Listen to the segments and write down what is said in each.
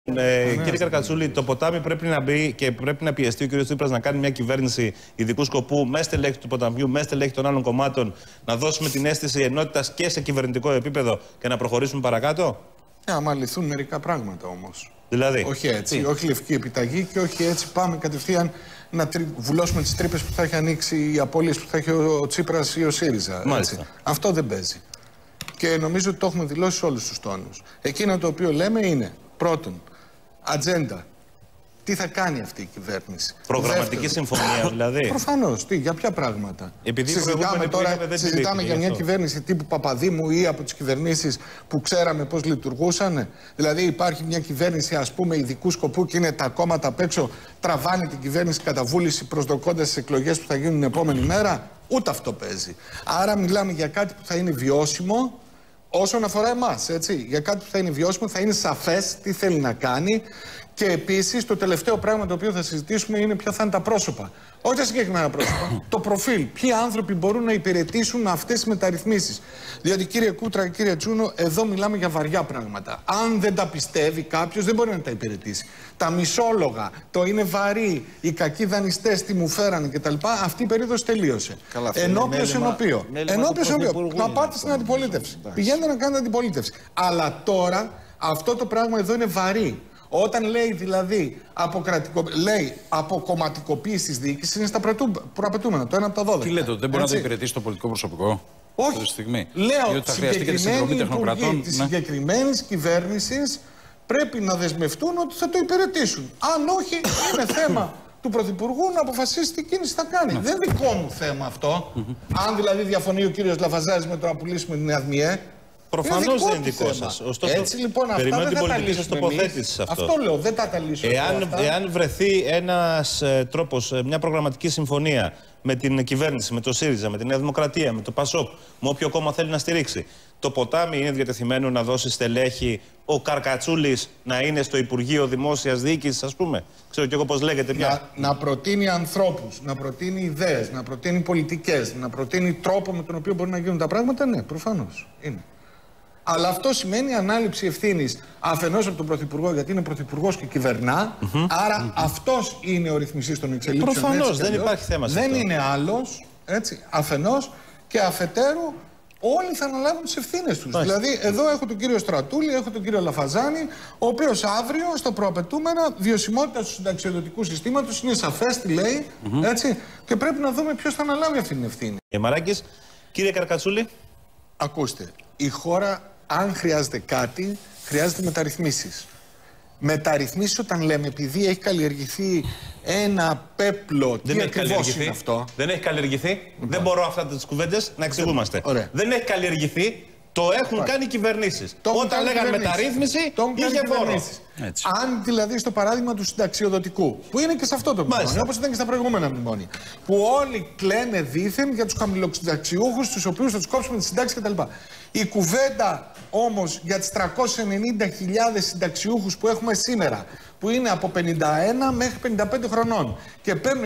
Κύριε Καρκατσούλη, το ποτάμι πρέπει να μπει και πρέπει να πιεστεί ο κ. Τσίπρας να κάνει μια κυβέρνηση ειδικού σκοπού με στελέχη του ποταμιού, με στελέχη των άλλων κομμάτων, να δώσουμε την αίσθηση ενότητας και σε κυβερνητικό επίπεδο και να προχωρήσουμε παρακάτω. Άμα λυθούν μερικά πράγματα όμως. Δηλαδή. Όχι έτσι, όχι λευκή επιταγή και όχι έτσι πάμε κατευθείαν να βουλώσουμε τις τρύπες που θα έχει ανοίξει, οι απώλειες που θα έχει ο Τσίπρας ή ο ΣΥΡΙΖΑ. Αυτό δεν παίζει. Και νομίζω ότι το έχουμε δηλώσει σε όλους τους τόνους. Εκείνο το οποίο λέμε είναι, πρώτον, ατζέντα. Τι θα κάνει αυτή η κυβέρνηση. Προγραμματική συμφωνία δηλαδή. Προφανώς. Για ποια πράγματα. Επειδή συζητάμε για μια κυβέρνηση τύπου Παπαδήμου ή από τις κυβερνήσεις που ξέραμε πώς λειτουργούσαν. Δηλαδή υπάρχει μια κυβέρνηση ας πούμε ειδικού σκοπού και είναι τα κόμματα απ' έξω, τραβάνε την κυβέρνηση κατά βούληση προσδοκώντας τις εκλογές που θα γίνουν την επόμενη μέρα. Ούτε αυτό παίζει. Άρα μιλάμε για κάτι που θα είναι βιώσιμο. Όσον αφορά εμάς, έτσι, για κάτι που θα είναι βιώσιμο, θα είναι σαφές τι θέλει να κάνει και επίσης το τελευταίο πράγμα το οποίο θα συζητήσουμε είναι ποια θα είναι τα πρόσωπα. Όχι τα συγκεκριμένα πρόσωπα, το προφίλ. Ποιοι άνθρωποι μπορούν να υπηρετήσουν αυτές τις μεταρρυθμίσεις. Διότι κύριε Κούτρα και κύριε Τσούνο, εδώ μιλάμε για βαριά πράγματα. Αν δεν τα πιστεύει κάποιος, δεν μπορεί να τα υπηρετήσει. Τα μισόλογα, το είναι βαρύ, οι κακοί δανειστές τι μου φέρανε κτλ. Αυτή η περίοδος τελείωσε. Ενώπιος ενωπίο. Να πάτε στην αντιπολίτευση. Πηγαίνετε να κάνετε αντιπολίτευση. Αλλά τώρα αυτό το πράγμα εδώ είναι βαρύ. Όταν λέει δηλαδή αποκομματικοποίηση της διοίκησης είναι στα προαπαιτούμενα, το 1 από τα 12. Τι λέτε, δεν μπορεί να το υπηρετήσει το πολιτικό προσωπικό. Όχι. Στιγμή. Λέω ότι συγκεκριμένοι υπουργοί της συγκεκριμένης κυβέρνησης πρέπει να δεσμευτούν ότι θα το υπηρετήσουν. Αν όχι, είναι θέμα του Πρωθυπουργού να αποφασίσει τι κίνηση θα κάνει. Δεν δικό μου θέμα αυτό. Αν δηλαδή διαφωνεί ο κύριος Λαφαζάνης με το να πουλήσουμε την ΑΔΜΙΕ. Προφανώς δεν είναι δικό σας. Ωστόσο, έτσι λοιπόν αυτά δεν θα τα λύσουμε εμείς. Αυτό λέω, δεν θα τα λύσουμε. Εάν βρεθεί ένας τρόπος, μια προγραμματική συμφωνία με την κυβέρνηση, με το ΣΥΡΙΖΑ, με τη Νέα Δημοκρατία, με το ΠΑΣΟΚ, με όποιο κόμμα θέλει να στηρίξει, το ποτάμι είναι διατεθειμένο να δώσει στελέχη, ο Καρκατσούλης να είναι στο Υπουργείο Δημόσιας Διοίκησης, ας πούμε. Ξέρω κι εγώ πώς λέγεται πια. Να προτείνει ανθρώπους, να προτείνει ιδέες, να προτείνει πολιτικές, να προτείνει τρόπο με τον οποίο μπορεί να γίνουν τα πράγματα, ναι, προφανώς είναι. Αλλά αυτό σημαίνει ανάληψη ευθύνης αφενός από τον Πρωθυπουργό, γιατί είναι Πρωθυπουργός και κυβερνά. Άρα αυτός είναι ο ρυθμιστής των εξελίξεων. Προφανώς δεν υπάρχει θέμα σε αυτό. Δεν είναι άλλος, έτσι, αφενός και αφετέρου. Όλοι θα αναλάβουν τις ευθύνες τους. Δηλαδή, εδώ έχω τον κύριο Στρατούλη, έχω τον κύριο Λαφαζάνη, ο οποίος αύριο στα προαπαιτούμενα βιωσιμότητα του συνταξιοδοτικού συστήματος είναι σαφές τι λέει, έτσι, και πρέπει να δούμε ποιος θα αναλάβει αυτή την ευθύνη. Μαράκης, κύριε Καρκατσούλη. Ακούστε, η χώρα, αν χρειάζεται κάτι, χρειάζεται μεταρρυθμίσεις. Μεταρρυθμίσεις όταν λέμε, επειδή έχει καλλιεργηθεί ένα πέπλο, τι ακριβώς είναι αυτό. Δεν έχει καλλιεργηθεί. Δεν μπορώ αυτά τις κουβέντες να εξηγούμαστε. Δεν έχει καλλιεργηθεί. Το έχουν κάνει οι κυβερνήσεις. Όταν λέγανε μεταρρύθμιση, είχε φόρο. Αν δηλαδή στο παράδειγμα του συνταξιοδοτικού, που είναι και σε αυτό το μνημόνιο, όπως ήταν και στα προηγούμενα μνημόνια, που όλοι κλαίνε δήθεν για τους χαμηλοσυνταξιούχους, τους οποίους θα τους κόψουμε τις συντάξεις κτλ. Η κουβέντα όμως για τις 390.000 συνταξιούχους που έχουμε σήμερα, που είναι από 51 μέχρι 55 χρονών και παίρνουν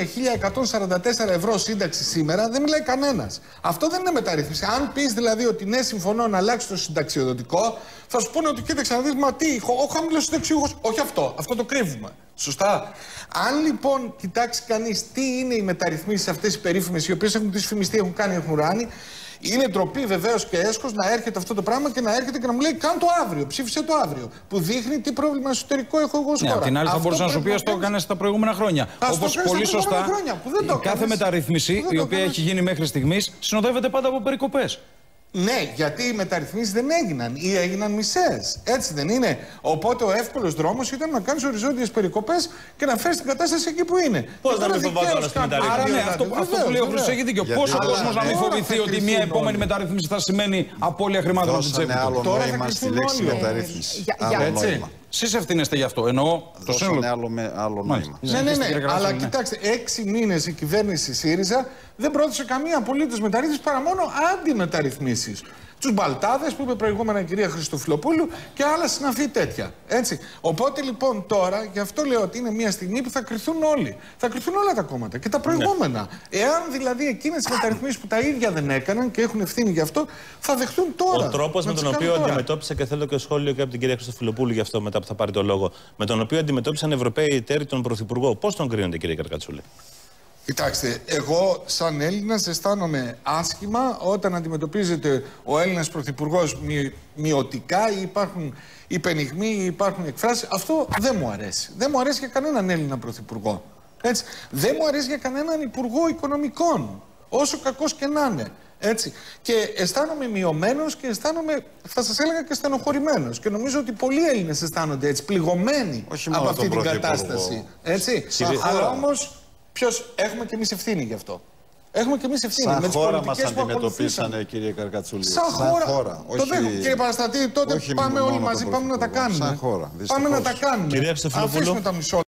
1.144 ευρώ σύνταξη σήμερα, δεν μιλάει κανένας. Αυτό δεν είναι μεταρρύθμιση. Αν πεις δηλαδή ότι ναι, συμφωνώ να αλλάξει το συνταξιοδοτικό, θα σου πούνε ότι κοίταξε να δεις, μα τι, ο χαμηλός συνταξιούχος. Όχι αυτό, αυτό το κρύβουμε. Σωστά. Αν λοιπόν κοιτάξει κανείς τι είναι οι μεταρρυθμίσεις αυτές οι περίφημες, οι οποίες έχουν δυσφημιστεί, έχουν κάνει, έχουν ράνει. Είναι ντροπή βεβαίως και έσχος να έρχεται αυτό το πράγμα και να έρχεται και να μου λέει: κάνε το αύριο, ψήφισε το αύριο. Που δείχνει τι πρόβλημα εσωτερικό έχω εγώ ως χώρα. Απ' την άλλη, θα μπορούσα να σου πει: το έκανε τα προηγούμενα χρόνια. Όπως πολύ σωστά, κάθε μεταρρύθμιση η οποία έχει γίνει μέχρι στιγμής συνοδεύεται πάντα από περικοπές. Ναι, γιατί οι μεταρρυθμίσεις δεν έγιναν ή έγιναν μισές. Έτσι δεν είναι. Οπότε ο εύκολος δρόμος ήταν να κάνεις οριζόντιες περικοπές και να φέρεις την κατάσταση εκεί που είναι. Πώς να μην φοβάται όλες τις μεταρρυθμίσεις. Άρα ναι, αυτό που λέει ο Χρήστος έχει δίκιο. Πώς ο κόσμος να μην φοβηθεί ότι μια επόμενη μεταρρύθμιση θα σημαίνει απώλεια χρημάτων από την τσέπη του. Τώρα θα κλειστούν όλοι. Εσείς ευθύνεστε γι' αυτό. Εννοώ το σύνολο. Άλλο νόημα. Ναι. Αλλά κοιτάξτε, 6 μήνες η κυβέρνηση ΣΥΡΙΖΑ δεν πρότεισε καμία απολύτως μεταρρύθμιση παρά μόνο αντιμεταρρυθμίσεις. τους μπαλτάδες που είπε προηγούμενα η κυρία Χριστοφιλοπούλου και άλλα συναφή τέτοια. Έτσι. Οπότε λοιπόν τώρα, γι' αυτό λέω ότι είναι μια στιγμή που θα κρυθούν όλοι. Θα κρυθούν όλα τα κόμματα και τα προηγούμενα. Εάν δηλαδή εκείνες οι μεταρρυθμίσεις που τα ίδια δεν έκαναν και έχουν ευθύνη γι' αυτό, θα δεχτούν τώρα. Ο τρόπος με τον οποίο αντιμετώπισε, και θέλω και σχόλιο και από την κυρία Χριστοφιλοπούλου γι' αυτό μετά που θα πάρει το λόγο, με τον οποίο αντιμετώπισαν Ευρωπαίοι εταίροι τον Πρωθυπουργό, πώς τον κρίνονται, κύριε Καρκατσούλη? Κοιτάξτε, εγώ σαν Έλληνας αισθάνομαι άσχημα όταν αντιμετωπίζεται ο Έλληνας Πρωθυπουργός μειωτικά ή υπάρχουν υπενιγμοί ή υπάρχουν εκφράσεις. Αυτό δεν μου αρέσει. Δεν μου αρέσει για κανέναν Έλληνα Πρωθυπουργό. Έτσι. Δεν μου αρέσει για κανέναν Υπουργό Οικονομικών, όσο κακός και να είναι. Έτσι. Και αισθάνομαι μειωμένος και αισθάνομαι, θα σας έλεγα, και στενοχωρημένος. Και νομίζω ότι πολλοί Έλληνες αισθάνονται έτσι, πληγωμένοι από αυτή την κατάσταση. Έτσι. Αλλά όμως, έχουμε και εμείς ευθύνη γι' αυτό. Έχουμε και εμείς ευθύνη. Σαν με τις χώρα μας που αντιμετωπίσανε, κύριε Καρκατσούλη. Σαν χώρα. Όχι... Το δέχομαι. Κύριε Παραστατή, τότε πάμε όλοι μαζί, πάμε να τα κάνουμε. Σαν χώρα. Πάμε να τα κάνουμε. Κυρία Χριστοφιλοπούλου. Αφήσουμε τα μισό.